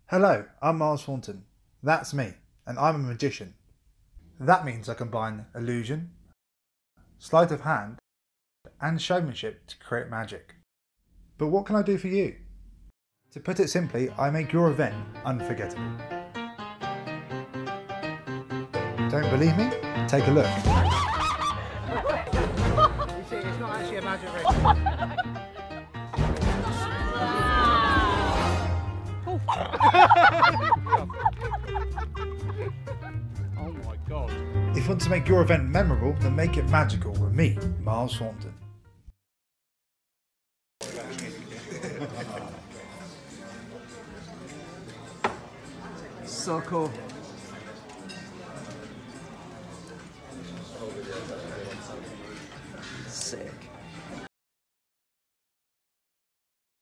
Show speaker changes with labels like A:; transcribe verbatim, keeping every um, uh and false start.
A: Hello, I'm Myles Thornton. That's me, and I'm a magician. That means I combine illusion, sleight of hand, and showmanship to create magic. But what can I do for you? To put it simply, I make your event unforgettable. Don't believe me? Take a look.
B: You see, it's not actually a magic ring. Oh my god.
A: If you want to make your event memorable, then make it magical with me, Myles Thornton.
C: So cool.